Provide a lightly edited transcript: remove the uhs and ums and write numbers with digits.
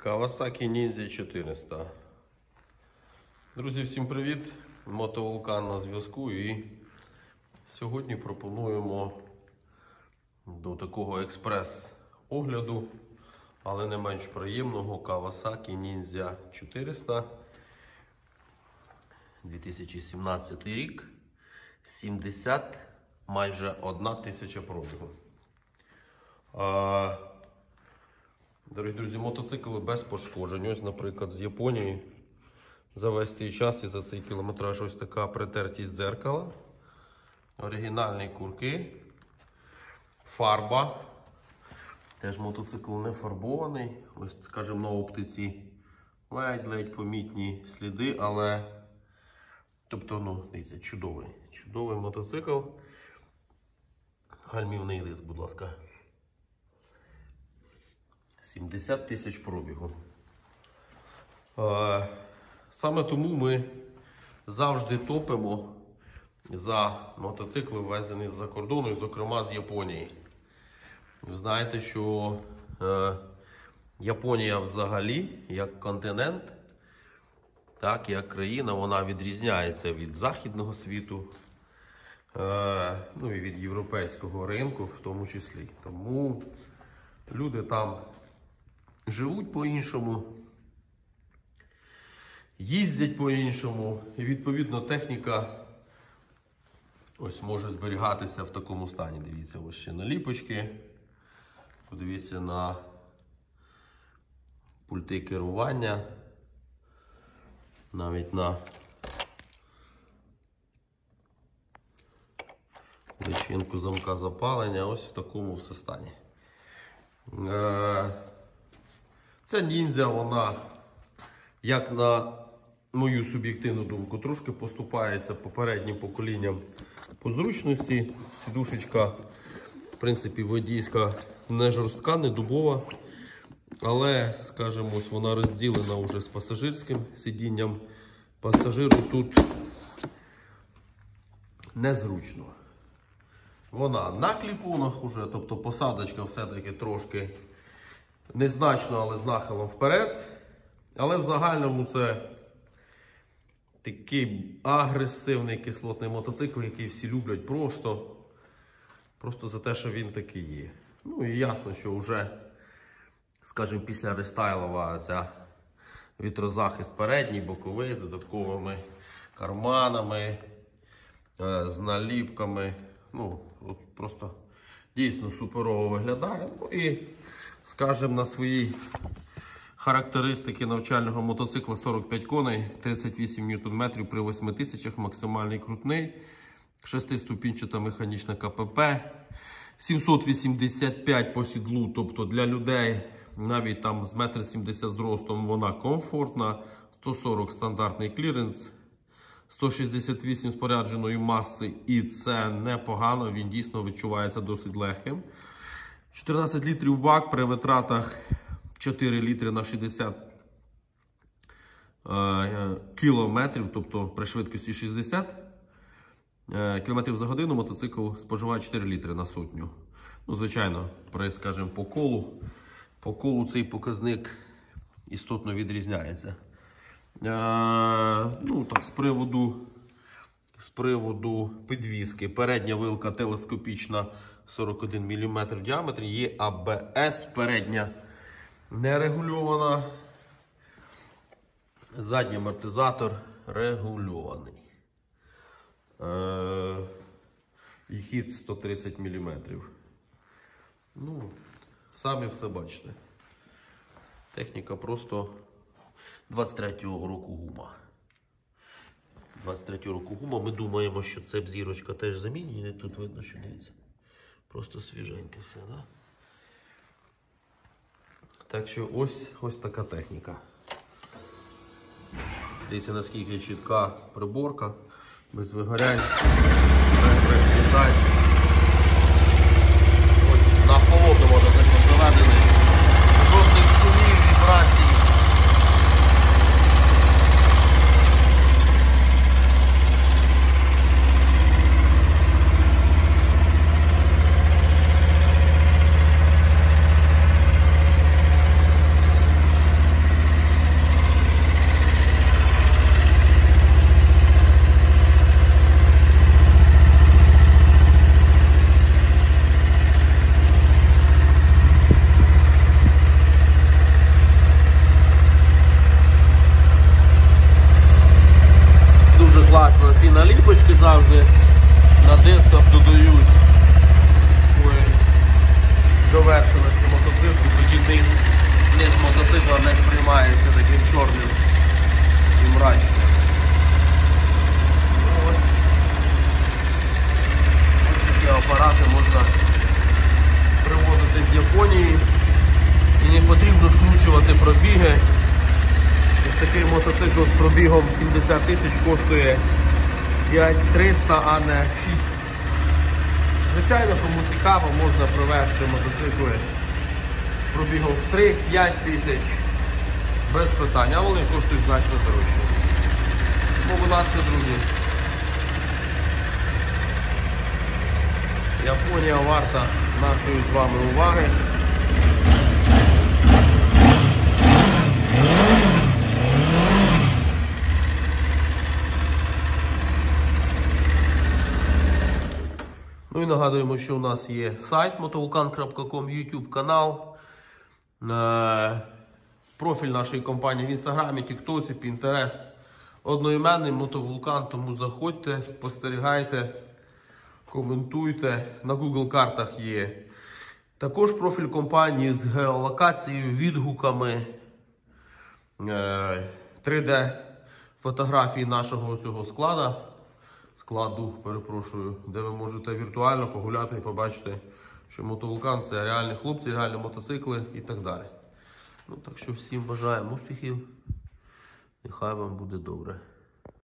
Kawasaki Ninja 400. Друзі, всім привіт! Мотовулкан на зв'язку, і сьогодні пропонуємо до такого експрес-огляду, але не менш приємного, Kawasaki Ninja 400. 2017 рік, 70, майже 1 тисяча пробігу. Дорогі друзі, мотоцикли без пошкоджень. Ось, наприклад, з Японії за весь цей час і за цей кілометраж ось така притертість дзеркала. Оригінальні курки. Фарба. Теж мотоцикл не фарбований. Ось, скажімо, на оптиці ледь-ледь помітні сліди, але... Тобто, дивіться, чудовий мотоцикл. Гальмівний лист, будь ласка. 70 тисяч пробігу. Саме тому ми завжди топимо за мотоцикли, ввезені з-за кордону, і, зокрема, з Японії. Ви знаєте, що Японія взагалі, як континент, так, як країна, вона відрізняється від західного світу, ну і від європейського ринку в тому числі. Тому люди там живуть по-іншому, їздять по-іншому, і відповідно техніка ось може зберігатися в такому стані. Дивіться, ось ще наліпочки, подивіться на пульти керування, навіть на личинку замка запалення, ось в такому все стані. Ця ніндзя, вона, як на мою суб'єктивну думку, трошки поступається попереднім поколінням по зручності. Сідушечка, в принципі, водійська, не жорстка, не дубова, але, скажімо, ось вона розділена вже з пасажирським сидінням. Пасажиру тут незручно. Вона на кліпонах уже, тобто посадочка все-таки трошки незначно, але з нахилом вперед. Але в загальному це такий агресивний кислотний мотоцикл, який всі люблять просто за те, що він такий є. Ну і ясно, що вже, скажімо, після рестайлова ця вітрозахист передній, боковий, з додатковими карманами, з наліпками. Ну, от просто дійсно суперово виглядає. Ну і, скажімо, на своїй характеристики навчального мотоцикла 45 коней, 38 Нм при 8 тисячах, максимальний крутний, 6-ступінчата механічна КПП, 785 по сідлу, тобто для людей навіть там з 1,70 м зростом вона комфортна, 140 стандартний кліренс, 168 спорядженої маси, і це непогано, він дійсно відчувається досить легким. 14 літрів бак при витратах 4 літри на 60 кілометрів, тобто при швидкості 60 км за годину мотоцикл споживає 4 літри на сотню. Ну, звичайно, при, скажімо, по колу цей показник істотно відрізняється. Ну, так, з приводу підвіски. Передня вилка телескопічна 41 мм в діаметрі, є АБС, передня нерегульована, задній амортизатор регульований. І хід 130 мм. Ну, самі все бачите. Техніка просто 23-го року гума. 23-го року гума. Ми думаємо, що це б зірочка теж замінює. Тут видно, що дивіться. Просто свіженьке все, да? Так що ось така техніка. Дивіться, наскільки чітка приборка, без вигорянь, без розцвітань. Ось на холодному мотоциклі заведений. Жодних шумів, вібрацій. трошки завжди на дисках додають довершеності мотоциклу, тоді низ мотоцикла не сприймається таким чорним і мрачним. Ось такі апарати можна привозити з Японії і не потрібно скручувати пробіги. Ось такий мотоцикл з пробігом 70 тисяч коштує 5300, а не 6. Звичайно, кому цікаво, можна привезти мотоцикли з пробігом в 3-5 тисяч без питань, а вони коштують значно дорожче. Тому, будь ласка, друзі, Японія варта нашої з вами уваги. Ну і нагадуємо, що у нас є сайт motovulkan.com, YouTube канал, профіль нашої компанії в Інстаграмі, Тіктоці, Pinterest, одноіменний Мотовулкан, тому заходьте, спостерігайте, коментуйте, на Google картах є. Також профіль компанії з геолокацією, відгуками, 3D фотографії нашого цього складу, перепрошую, де ви можете віртуально погуляти і побачити, що Мотовулкан – це реальні хлопці, реальні мотоцикли і так далі. Ну, так що всім бажаємо успіхів, нехай вам буде добре.